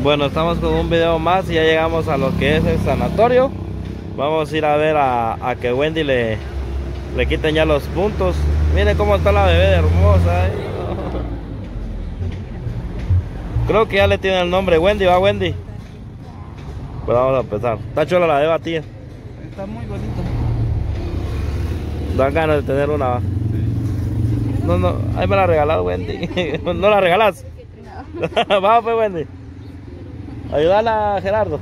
Bueno, estamos con un video más y ya llegamos a lo que es el sanatorio. Vamos a ir a ver a que Wendy le quiten ya los puntos. Miren cómo está la bebé de hermosa. Creo que ya le tiene el nombre Wendy, ¿va Wendy? Pues vamos a empezar. Está chula la beba, tía. Está muy bonito. Dan ganas de tener una, ¿va? No, ahí me la regalás, Wendy. ¿No la regalás? No. Vamos pues, Wendy. Ayúdala a Gerardo.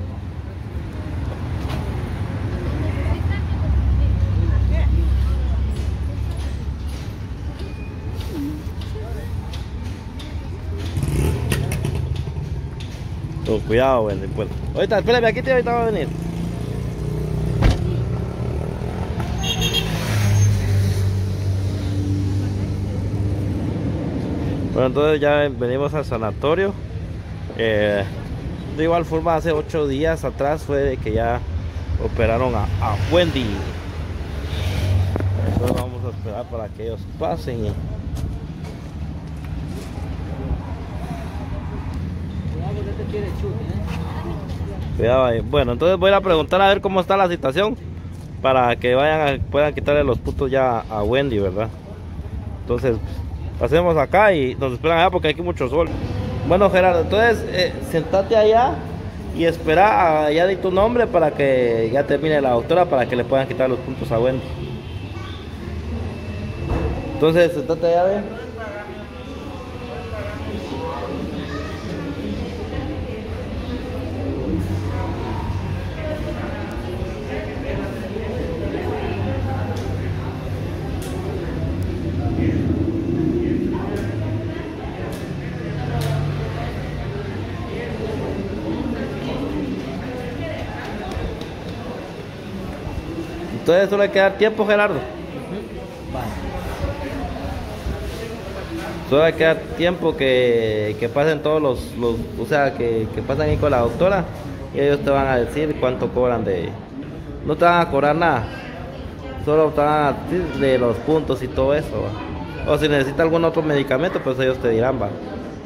Cuidado, Wendy. Pues. Ahorita, espérame aquí, tío, ahorita va a venir. Bueno, entonces ya venimos al sanatorio. De igual forma, hace 8 días atrás fue de que ya operaron a Wendy. Entonces vamos a esperar para que ellos pasen. Cuidado ahí. Bueno, entonces voy a preguntar a ver cómo está la situación para que puedan quitarle los puntos ya a Wendy, ¿verdad? Entonces pasemos acá y nos esperan allá porque hay mucho sol. Bueno, Gerardo, entonces sentate allá y espera allá de tu nombre para que ya termine la doctora para que le puedan quitar los puntos a Wendy. Entonces sentate allá, ve. Entonces solo hay que dar tiempo, Gerardo. Solo hay que dar tiempo que pasen todos los o sea, que pasen ahí con la doctora y ellos te van a decir cuánto cobran de... No te van a cobrar nada, solo te van a decir de los puntos y todo eso, ¿va? O si necesita algún otro medicamento, pues ellos te dirán, va.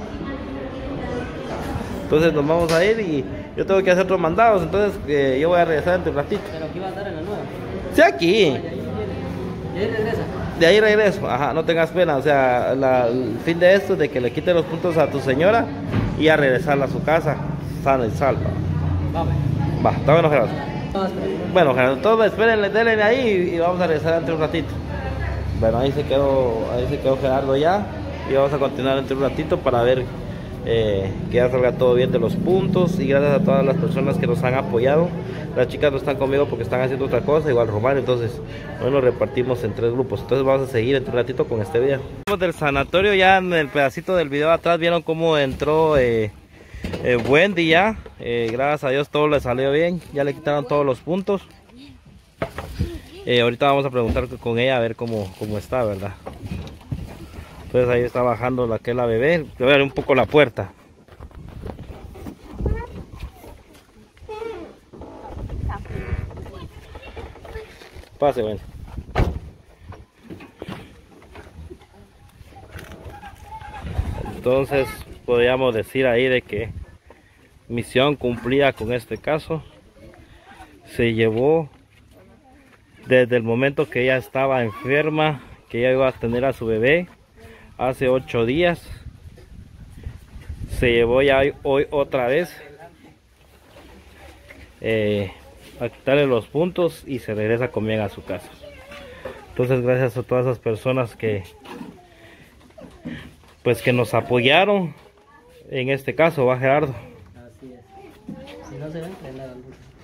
Entonces nos vamos a ir y yo tengo que hacer otros mandados, entonces yo voy a regresar entre un ratito. Pero aquí va a estar en la nueva. Sí, aquí. ¿De ahí regresa? De ahí regreso, ajá, no tengas pena, o sea, el fin de esto es de que le quite los puntos a tu señora y a regresarla a su casa, sana y salva. Vamos. Va, está bueno, Gerardo. Bueno, Gerardo, entonces espérenle, denle ahí y vamos a regresar entre un ratito. Bueno, ahí se quedó Gerardo ya y vamos a continuar entre un ratito para ver que ya salga todo bien de los puntos y gracias a todas las personas que nos han apoyado. Las chicas no están conmigo porque están haciendo otra cosa, igual Román, entonces hoy nos repartimos en 3 grupos. Entonces vamos a seguir entre un ratito con este video. Del sanatorio, ya en el pedacito del video atrás vieron cómo entró Wendy ya. Gracias a Dios todo le salió bien, ya le quitaron todos los puntos. Ahorita vamos a preguntar con ella a ver cómo está, ¿verdad? Entonces ahí está bajando la bebé. Voy a ver un poco la puerta. Pase, bueno. Entonces podríamos decir ahí de que misión cumplida con este caso. Se llevó desde el momento que ella estaba enferma, que ella iba a tener a su bebé hace 8 días. Se llevó ya hoy otra vez a quitarle los puntos y se regresa con bien a su casa. Entonces gracias a todas esas personas que nos apoyaron en este caso, ¿va, Gerardo? Así es. Si no se ven, prenda la luz.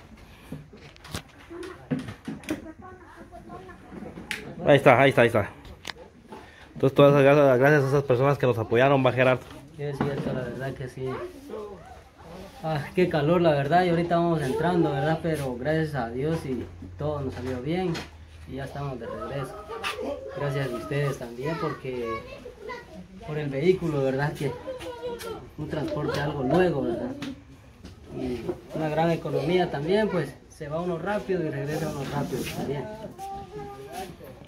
Ahí está. Entonces todas esas gracias a esas personas que nos apoyaron, va, Gerardo. Es cierto, la verdad que sí. Qué calor, la verdad, y ahorita vamos entrando, ¿verdad? Pero gracias a Dios y todo nos salió bien y ya estamos de regreso. Gracias a ustedes también por el vehículo, ¿verdad? Que un transporte algo luego, ¿verdad? Y una gran economía también, pues se va uno rápido y regresa uno rápido también.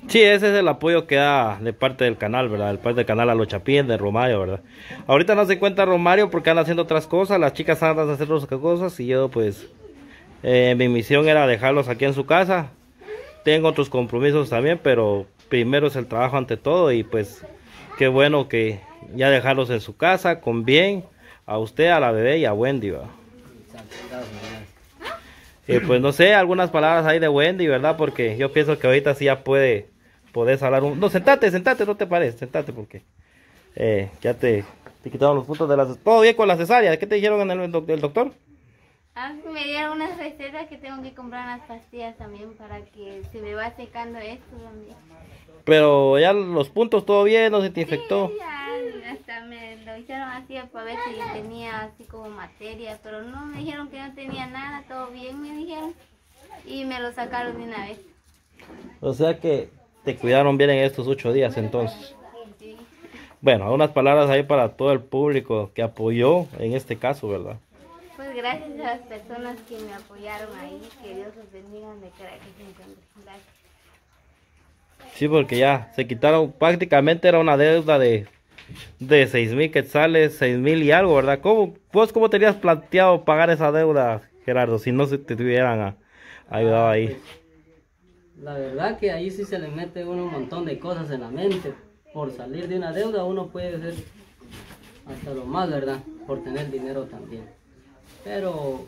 Sí, ese es el apoyo que da de parte del canal, ¿verdad? De parte del canal a los Chapines de Romario, ¿verdad? Ahorita no se encuentra Romario porque anda haciendo otras cosas, las chicas andan haciendo otras cosas y yo pues mi misión era dejarlos aquí en su casa. Tengo otros compromisos también, pero primero es el trabajo ante todo y pues qué bueno que ya dejarlos en su casa con bien, a usted, a la bebé y a Wendy, ¿verdad? Exacto, gracias. Pues no sé, algunas palabras ahí de Wendy, ¿verdad? Porque yo pienso que ahorita sí ya podés hablar un... No, sentate, no te pares, sentate porque ya te quitaron los puntos de las... ¿Todo bien con la cesárea? ¿Qué te dijeron en el doctor? Ah, me dieron unas recetas que tengo que comprar unas pastillas también para que se me va secando esto también. Pero ya los puntos, todo bien, no se te infectó. Sí, ya hasta me lo hicieron así para ver si tenía así como materia, pero no, me dijeron que no tenía nada, todo bien me dijeron y me lo sacaron de una vez. O sea que te cuidaron bien en estos 8 días entonces. Sí. Bueno, unas palabras ahí para todo el público que apoyó en este caso, ¿verdad? Pues gracias a las personas que me apoyaron ahí, que Dios los bendiga donde quiera que se encuentren. Gracias. Sí, porque ya se quitaron, prácticamente era una deuda de 6,000 quetzales, 6,000 y algo, ¿verdad? ¿Cómo tenías planteado pagar esa deuda, Gerardo, si no se te tuvieran ayudado ahí? La verdad que ahí sí se le mete uno un montón de cosas en la mente. Por salir de una deuda uno puede hacer hasta lo más, ¿verdad? Por tener dinero también. Pero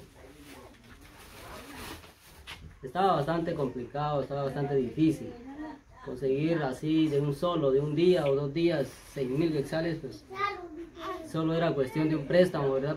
estaba bastante complicado, estaba bastante difícil. Conseguir así de un día o 2 días, 6,000 quetzales, pues solo era cuestión de un préstamo, ¿verdad?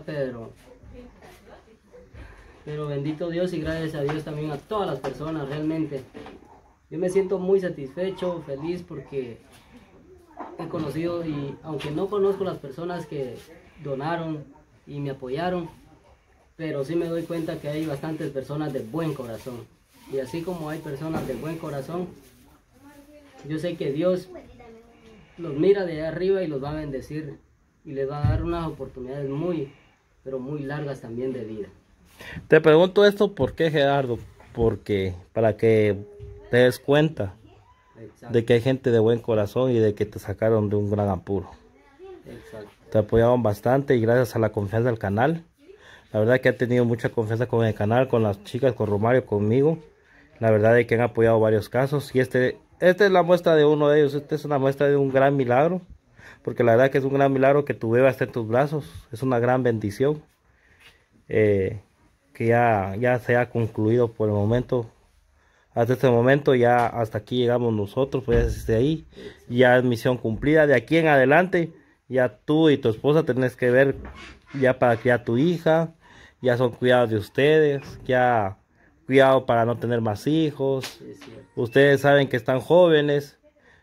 Pero bendito Dios y gracias a Dios también a todas las personas, realmente. Yo me siento muy satisfecho, feliz porque he conocido y aunque no conozco las personas que donaron y me apoyaron, pero sí me doy cuenta que hay bastantes personas de buen corazón. Y así como hay personas de buen corazón, yo sé que Dios los mira de allá arriba y los va a bendecir y les va a dar unas oportunidades muy, pero muy largas también de vida. Te pregunto esto, ¿por qué, Gerardo? Porque para que te des cuenta Exacto. de que hay gente de buen corazón y de que te sacaron de un gran apuro. Exacto. Te apoyaron bastante y gracias a la confianza del canal. La verdad que he tenido mucha confianza con el canal, con las chicas, con Romario, conmigo. La verdad es que han apoyado varios casos y esta es la muestra de uno de ellos. Esta es una muestra de un gran milagro, porque la verdad que es un gran milagro que tu bebé esté en tus brazos. Es una gran bendición que ya se ha concluido por el momento. Hasta este momento ya hasta aquí llegamos nosotros, pues desde ahí ya es misión cumplida. De aquí en adelante ya tú y tu esposa tenés que ver ya para criar tu hija, ya son cuidados de ustedes, ya cuidado para no tener más hijos. Ustedes saben que están jóvenes,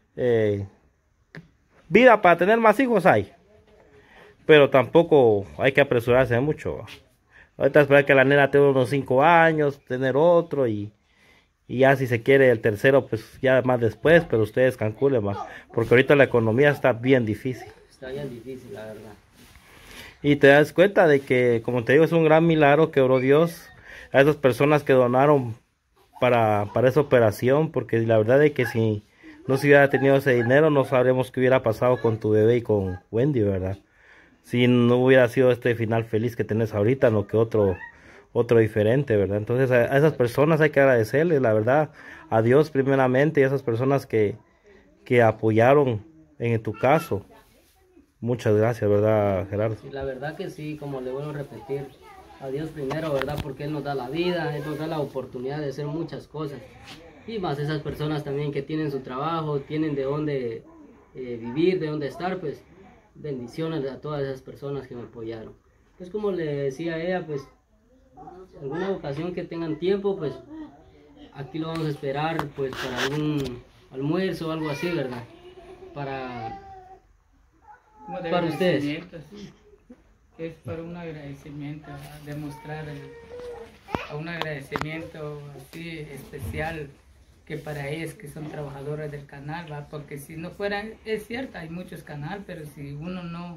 vida para tener más hijos hay, pero tampoco hay que apresurarse mucho. Ahorita esperar que la nena tenga unos 5 años, tener otro y ya si se quiere el tercero, pues ya más después, pero ustedes calculen más, porque ahorita la economía está bien difícil. Está bien difícil, la verdad. Y te das cuenta de que, como te digo, es un gran milagro que oró Dios a esas personas que donaron para esa operación, porque la verdad es que si no se hubiera tenido ese dinero, no sabremos qué hubiera pasado con tu bebé y con Wendy, ¿verdad? Si no hubiera sido este final feliz que tenés ahorita, no que otro diferente, ¿verdad? Entonces a esas personas hay que agradecerles, la verdad, a Dios primeramente y a esas personas que apoyaron en tu caso. Muchas gracias, ¿verdad, Gerardo? Y la verdad que sí, como le vuelvo a repetir, a Dios primero, ¿verdad? Porque Él nos da la vida, Él nos da la oportunidad de hacer muchas cosas. Y más esas personas también que tienen su trabajo, tienen de dónde vivir, de dónde estar, pues bendiciones a todas esas personas que me apoyaron. Pues como le decía a ella, pues alguna ocasión que tengan tiempo, pues aquí lo vamos a esperar, pues para algún almuerzo o algo así, ¿verdad? Para ustedes. Sí. Es para un agradecimiento, demostrar un agradecimiento así especial que para ellos que son trabajadores del canal, ¿va? Porque si no fueran, es cierto, hay muchos canales, pero si uno no,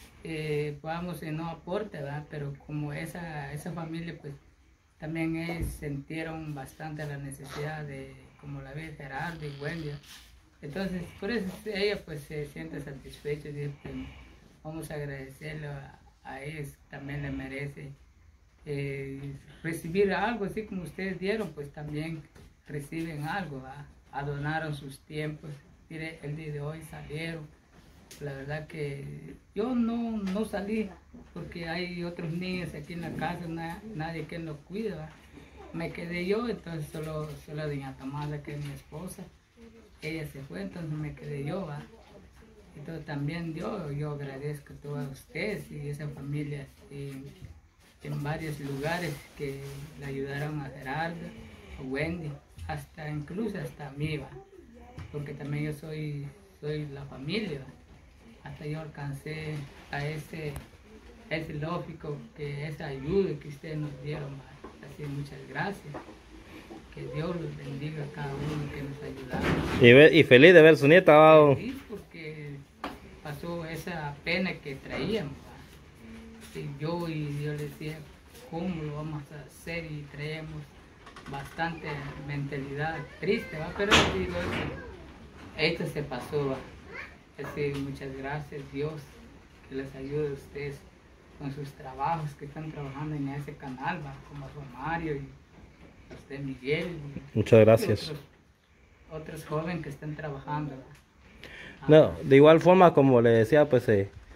no aporta, ¿va? Pero como esa familia, pues también ellos sintieron bastante la necesidad de como la vi Gerardo y Wendy. Entonces, por eso ella pues se siente satisfecha y dice, pues, vamos a agradecerle a ellos, también le merece recibir algo, así como ustedes dieron, pues también reciben algo, ¿va? Donaron sus tiempos, mire, el día de hoy salieron. La verdad que yo no salí porque hay otros niños aquí en la casa, nadie que los cuida, ¿va? Me quedé yo, entonces solo doña Tomasa, que es mi esposa, ella se fue, entonces me quedé yo, ¿va? Entonces también yo agradezco a todos ustedes y esa familia en varios lugares que le ayudaron a Gerardo, a Wendy, incluso hasta a mí, ¿va? Porque también yo soy la familia, ¿va? Hasta yo alcancé a ese lógico, que esa ayuda que ustedes nos dieron, ¿va? Así muchas gracias. Que Dios los bendiga a cada uno que nos ayudaron. Y feliz de ver su nieta, ¿va? Feliz porque pasó esa pena que traíamos, ¿va? Sí, yo le decía, ¿cómo lo vamos a hacer? Y traíamos bastante mentalidad triste, ¿va? Pero digo, esto se pasó, ¿va? Así, muchas gracias, Dios, que les ayude a ustedes con sus trabajos, que están trabajando en ese canal, ¿va? Como Romario y de Miguel. Muchas gracias. Otros jóvenes que están trabajando, ¿va? No, de igual forma, como le decía, pues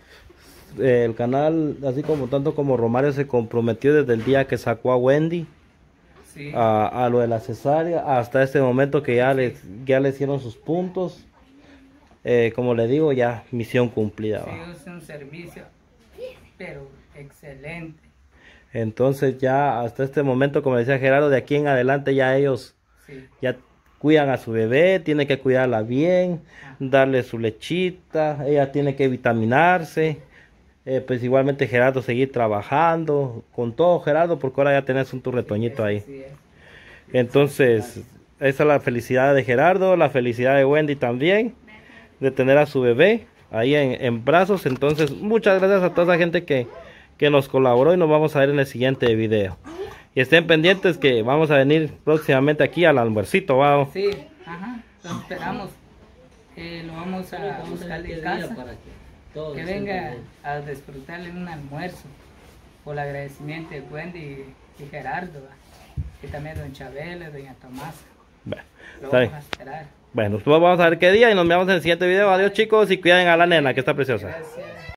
el canal, así como tanto como Romario se comprometió desde el día que sacó a Wendy, Sí. a lo de la cesárea, hasta este momento que ya le hicieron sus puntos. Como le digo, ya misión cumplida, Sí, ¿va? es un servicio, pero excelente. Entonces ya hasta este momento, como decía Gerardo, de aquí en adelante ya ellos Sí. ya cuidan a su bebé, tienen que cuidarla bien, darle su lechita, ella tiene que vitaminarse, pues igualmente Gerardo seguir trabajando, con todo Gerardo, porque ahora ya tenés un tu retoñito ahí. Sí, es. Entonces, esa es la felicidad de Gerardo, la felicidad de Wendy también, de tener a su bebé ahí en brazos. Entonces, muchas gracias a toda esa gente que nos colaboró y nos vamos a ver en el siguiente video. Y estén pendientes que vamos a venir próximamente aquí al almuercito, ¿va? Sí, ajá, lo esperamos. Lo vamos a buscar de casa, que venga a disfrutarle un almuerzo, por el agradecimiento de Wendy y Gerardo, ¿va? Y también don Chabela, doña Tomasa. Bueno, Lo está vamos bien. a esperar. Bueno, pues vamos a ver qué día y nos vemos en el siguiente video. Adiós chicos y cuiden a la nena que está preciosa. Gracias.